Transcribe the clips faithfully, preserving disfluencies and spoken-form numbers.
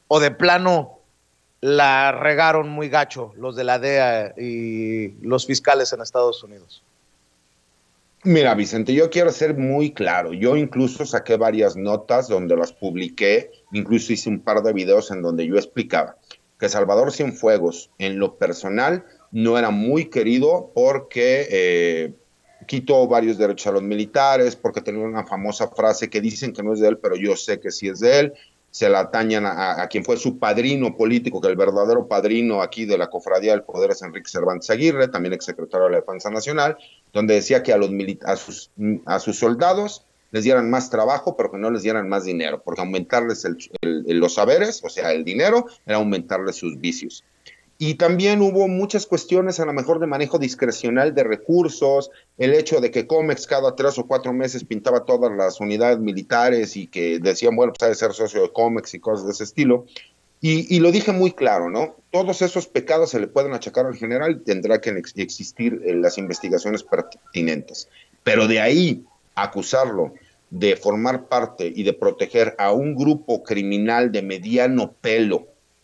o de plano la regaron muy gacho los de la D E A y los fiscales en Estados Unidos? Mira, Vicente, yo quiero ser muy claro. Yo incluso saqué varias notas donde las publiqué, incluso hice un par de videos en donde yo explicaba que Salvador Cienfuegos, en lo personal, no era muy querido porque eh, quitó varios derechos a los militares, porque tenía una famosa frase que dicen que no es de él, pero yo sé que sí es de él. Se la atañan a, a quien fue su padrino político, que el verdadero padrino aquí de la Cofradía del Poder es Enrique Cervantes Aguirre, también exsecretario de la Defensa Nacional, donde decía que a, los a, sus, a sus soldados les dieran más trabajo, pero que no les dieran más dinero, porque aumentarles el, el, los saberes, o sea, el dinero, era aumentarles sus vicios. Y también hubo muchas cuestiones a lo mejor de manejo discrecional de recursos, el hecho de que Comex cada tres o cuatro meses pintaba todas las unidades militares y que decían, bueno, pues hay que ser socio de Comex y cosas de ese estilo. Y, y lo dije muy claro, ¿no? Todos esos pecados se le pueden achacar al general y tendrá que ex existir eh, las investigaciones pertinentes. Pero de ahí acusarlo de formar parte y de proteger a un grupo criminal de mediano pelo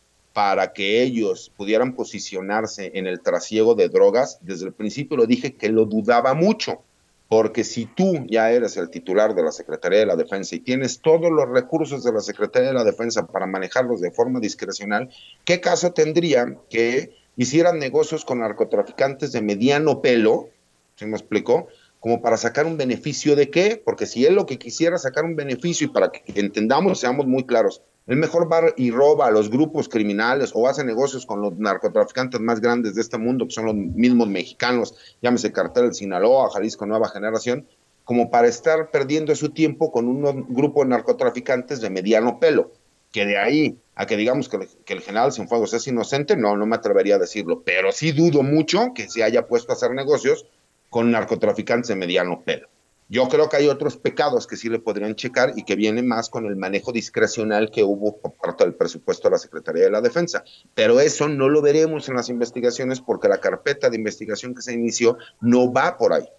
para que ellos pudieran posicionarse en el trasiego de drogas, desde el principio lo dije que lo dudaba mucho, porque si tú ya eres el titular de la Secretaría de la Defensa y tienes todos los recursos de la Secretaría de la Defensa para manejarlos de forma discrecional, ¿qué caso tendría que hicieran negocios con narcotraficantes de mediano pelo? ¿Sí me explicó? Como para sacar un beneficio de qué, porque si él lo que quisiera sacar un beneficio y para que entendamos, seamos muy claros, él mejor va y roba a los grupos criminales o hace negocios con los narcotraficantes más grandes de este mundo, que son los mismos mexicanos, llámese Cartel de Sinaloa, Jalisco Nueva Generación, como para estar perdiendo su tiempo con un grupo de narcotraficantes de mediano pelo, que de ahí a que digamos que, que el general Cienfuegos es inocente, no, no me atrevería a decirlo, pero sí dudo mucho que se haya puesto a hacer negocios con narcotraficantes de mediano pelo. Yo creo que hay otros pecados que sí le podrían checar y que vienen más con el manejo discrecional que hubo por parte del presupuesto de la Secretaría de la Defensa. Pero eso no lo veremos en las investigaciones porque la carpeta de investigación que se inició no va por ahí.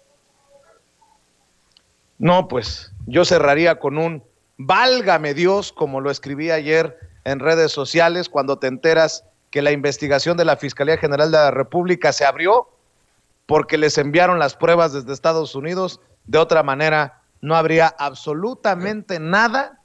No, pues yo cerraría con un válgame Dios, como lo escribí ayer en redes sociales, cuando te enteras que la investigación de la Fiscalía General de la República se abrió porque les enviaron las pruebas desde Estados Unidos. De otra manera, no habría absolutamente nada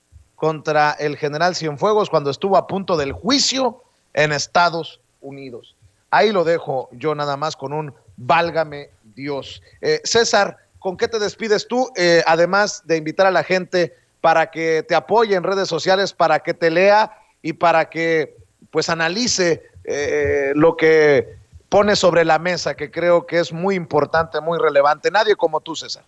contra el general Cienfuegos cuando estuvo a punto del juicio en Estados Unidos. Ahí lo dejo yo nada más con un válgame Dios. Eh, César, ¿con qué te despides tú? Eh, además de invitar a la gente para que te apoye en redes sociales, para que te lea y para que pues analice eh, lo que pone sobre la mesa, que creo que es muy importante, muy relevante. Nadie como tú, César.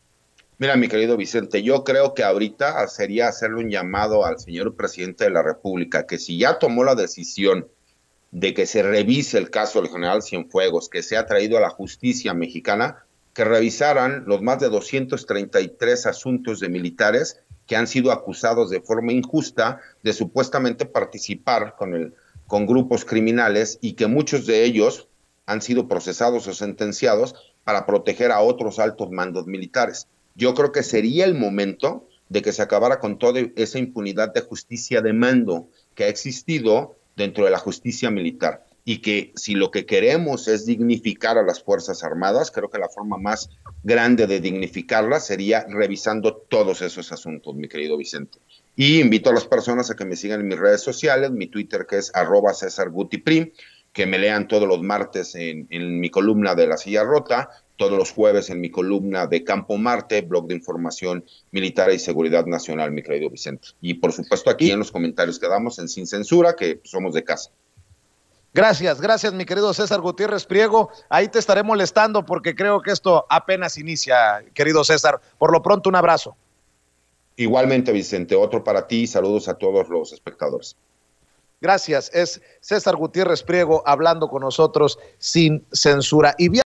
Mira, mi querido Vicente, yo creo que ahorita sería hacerle un llamado al señor presidente de la República, que si ya tomó la decisión de que se revise el caso del general Cienfuegos, que se ha traído a la justicia mexicana, que revisaran los más de doscientos treinta y tres asuntos de militares que han sido acusados de forma injusta de supuestamente participar con, el, con grupos criminales y que muchos de ellos han sido procesados o sentenciados para proteger a otros altos mandos militares. Yo creo que sería el momento de que se acabara con toda esa impunidad de justicia de mando que ha existido dentro de la justicia militar y que si lo que queremos es dignificar a las Fuerzas Armadas, creo que la forma más grande de dignificarlas sería revisando todos esos asuntos, mi querido Vicente. Y invito a las personas a que me sigan en mis redes sociales, mi Twitter que es arroba César Guti Prim, que me lean todos los martes en, en mi columna de La Silla Rota, todos los jueves en mi columna de Campo Marte, blog de información militar y seguridad nacional, mi querido Vicente. Y por supuesto aquí y en los comentarios que damos en Sin Censura, que somos de casa. Gracias, gracias mi querido César Gutiérrez Priego. Ahí te estaré molestando porque creo que esto apenas inicia, querido César. Por lo pronto, un abrazo. Igualmente, Vicente, otro para ti. Saludos a todos los espectadores. Gracias, es César Gutiérrez Priego hablando con nosotros sin censura. Y bien